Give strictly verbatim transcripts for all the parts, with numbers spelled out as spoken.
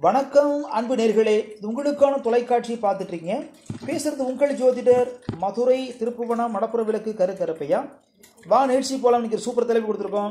வணக்கம் அன்பு நேர்களே, உங்களுக்கான தொலைக்காட்சியை பார்த்துட்டு இருக்கீங்க. பேசுறது உங்கள் ஜோதிடர், மதுரை, திருப்புவனம், மடப்புற விளக்கு, கரு கருப்பையா. வா நிகழ்ச்சி போலாம். இன்னைக்கு சூப்பர் தலைப்பு கொடுத்துருக்கோம்.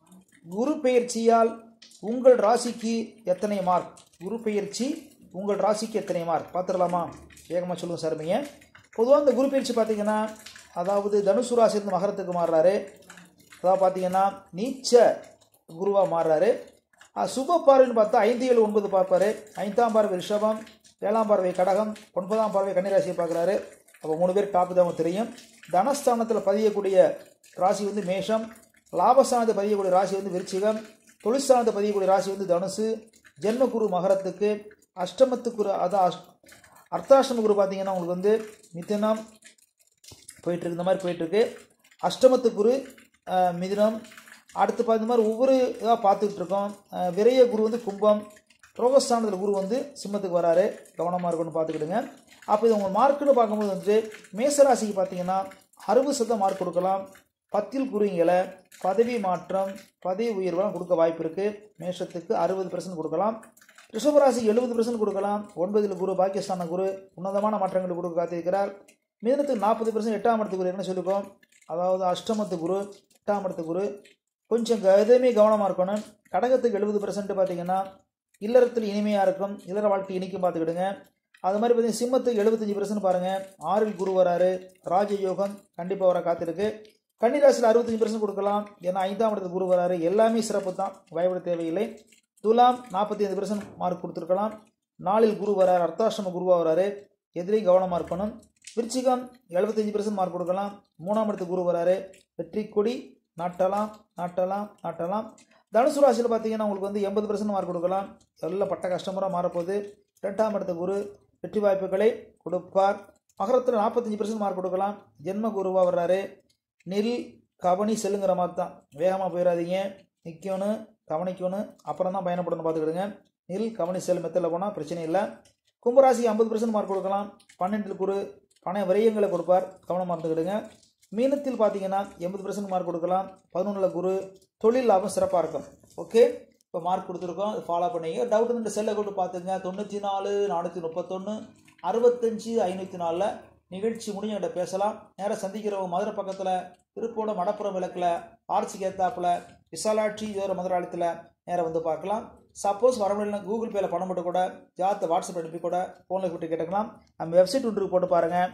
குரு பெயர்ச்சியால் உங்கள் ராசிக்கு எத்தனை மார்க்? குரு பெயர்ச்சி உங்கள் ராசிக்கு எத்தனை மார்க் பார்த்துடலாமா? வேகமாக சொல்லுங்கள் சார்மிங்க. பொதுவாக இந்த குரு பெயர்ச்சி பார்த்தீங்கன்னா, அதாவது தனுசு ராசியிலிருந்து மகரத்துக்கு மாறுறாரு. அதாவது பார்த்தீங்கன்னா நீச்ச குருவாக மாறுறாரு. சுப பார்வைன்னு பார்த்தா ஐந்து ஏழு ஒன்பது பார்ப்பாரு. ஐந்தாம் பார்வை ரிஷபம், ஏழாம் பார்வை கடகம், ஒன்பதாம் பார்வை கன்னிராசியை பார்க்குறாரு. அப்போ மூணு பேர் டாப்பு தான் தெரியும். தனஸ்தானத்தில் பதியக்கூடிய ராசி வந்து மேஷம், லாபஸ்தானத்தை பதியக்கூடிய ராசி வந்து விருச்சிகம், தொழிற்ஸ்தானத்தை பதியக்கூடிய ராசி வந்து தனுசு, ஜென்ம குரு மகரத்துக்கு, அஷ்டமத்து குரு அதான் அர்த்தாஷ்டம குரு பார்த்தீங்கன்னா உங்களுக்கு வந்து மிதுனம் போயிட்டுருக்கு. இந்த மாதிரி போயிட்டுருக்கு. அஷ்டமத்து குரு மிதுனம். அடுத்து பார்த்த மாதிரி ஒவ்வொரு இதாக பார்த்துக்கிட்டு இருக்கோம். விரைய குரு வந்து கும்பம், ரோகஸ்தானத்தில் குரு வந்து சிம்மத்துக்கு வராரு. கவனமாக இருக்குன்னு பார்த்துக்கிடுங்க. அப்போ இது உங்கள் மார்க்குன்னு பார்க்கும்போது வந்துட்டு மேசராசிக்கு பார்த்தீங்கன்னா அறுபது சதம் மார்க் கொடுக்கலாம். பத்தில் குருங்களை பதவி மாற்றம், பதவி உயர்வெல்லாம் கொடுக்க வாய்ப்பு இருக்குது. மேஷத்துக்கு அறுபது பர்சன்ட் கொடுக்கலாம். ரிஷபராசிக்கு எழுபது பர்சன்ட் கொடுக்கலாம். ஒன்பதில் குரு பாக்கியஸ்தான குரு உன்னதமான மாற்றங்களை கொடுக்க காத்திருக்கிறார். மிதனத்துக்கு நாற்பது பர்சன்ட் எட்டாம் இடத்து குரு என்ன சொல்லிக்கோம், அதாவது அஷ்டமத்து குரு, எட்டாம் இடத்து குரு கொஞ்சம் எதுவுமே கவனமாக இருக்கணும். கடகத்துக்கு எழுபது பர்சன்ட் பார்த்தீங்கன்னா இல்லறத்தில் இனிமையாக இருக்கும், இல்லற வாழ்க்கை இனிக்கும் பார்த்துக்கிடுங்க. அது மாதிரி பார்த்தீங்கன்னா சிம்மத்துக்கு எழுபத்தஞ்சு பர்சன்ட் பாருங்கள். ஆறில் குரு வராரு, ராஜயோகம் கண்டிப்பாக வர காத்திருக்கு. கன்னிராசியில் அறுபத்தஞ்சு பர்சன்ட் கொடுக்கலாம், ஏன்னா ஐந்தாம் இடத்துக்கு குரு வராரு. எல்லாமே சிறப்பு தான், பயப்பட தேவையில்லை. துலாம் நாற்பத்தி ஐந்து பர்சன்ட் மார்க் கொடுத்துருக்கலாம். நாலில் குரு வராரு, அர்த்தாஷ்டம குருவாக வராரு, எதிரையும் கவனமாக இருக்கணும். விருச்சிகம் எழுபத்தஞ்சு பர்சன்ட் மார்க் கொடுக்கலாம். மூணாம் இடத்துக்கு குரு வராரு, வெற்றி கொடி நாட்டலாம் நாட்டலாம் நாட்டலாம். தனுசு ராசியில் பார்த்தீங்கன்னா உங்களுக்கு வந்து எண்பது பர்சன்ட் மார்க் கொடுக்கலாம். எல்லாம் பட்ட கஷ்டமுறை மாறப்போகுது. ரெண்டாம் இடத்த குரு வெற்றி வாய்ப்புகளை கொடுப்பார். மகரத்தில் நாற்பத்தஞ்சு பர்சன்ட் மார்க் கொடுக்கலாம். ஜென்ம குருவாக வர்றாரு. நெல் கவனி செல்லுங்கிற மாதிரி தான், வேகமாக போயிடாதீங்க, நிற்கணும், கவனிக்கணும், அப்புறம் தான் பயணப்படணும் பார்த்துக்கிடுங்க. நெல் கவனி செல் மெத்தடில் போனால் பிரச்சனை இல்லை. கும்பராசிக்கு ஐம்பது பர்சன்ட் மார்க் கொடுக்கலாம். பன்னெண்டில் குரு பண விரயங்களை கொடுப்பார், கவனமாக இருந்துக்கிடுங்க. மீனத்தில் பார்த்தீங்கன்னா எண்பது பர்சன்ட் மார்க் கொடுக்கலாம். பதினொன்றில் குரு தொழில் லாபம் சிறப்பாக இருக்கும். ஓகே, இப்போ மார்க் கொடுத்துருக்கோம், ஃபாலோ பண்ணிங்க. டவுட் இந்த செல்லை கொண்டு பார்த்துங்க. தொண்ணூற்றி நாலு நானூற்றி முப்பத்தொன்று அறுபத்தஞ்சு ஐநூற்றி நாலில் நிகழ்ச்சி முடிஞ்ச கிட்ட பேசலாம். நேராக சந்திக்கிறவங்க மதுரை பக்கத்தில் திருப்போட மடப்புறம் விளக்கில் ஆர்ச்சி கேத்தாப்பில் விசாலாட்சி யோர மதுராலயத்தில் நேராக வந்து பார்க்கலாம். சப்போஸ் வர முடியலன்னா கூகுள் பேயில் பணம் போட்டு கூட ஜாத்தை வாட்ஸ்அப் அனுப்பி கூட ஃபோனில் விட்டு கேட்டுக்கலாம். நம்ம வெப்சைட் ஒன்று போட்டு பாருங்கள்.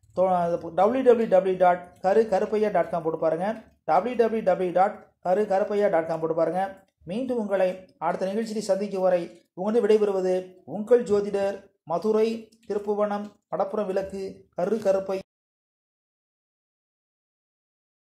டபிள்யூ டபிள்யூ டபிள்யூ டாட் கரு கருப்பையா டாட் காம் போட்டு பாருங்கள். டபிள்யூ டபிள்யூ டபிள்யூ டாட் கரு கருப்பையா டாட் காம் போட்டு பாருங்கள். மீண்டும் உங்களை அடுத்த நிகழ்ச்சியை சந்திக்கும் வரை உங்களிடம் விடைபெறுவது உங்கள் ஜோதிடர், மதுரை, திருப்புவனம், மடப்புறம் விளக்கு, கரு கருப்பை.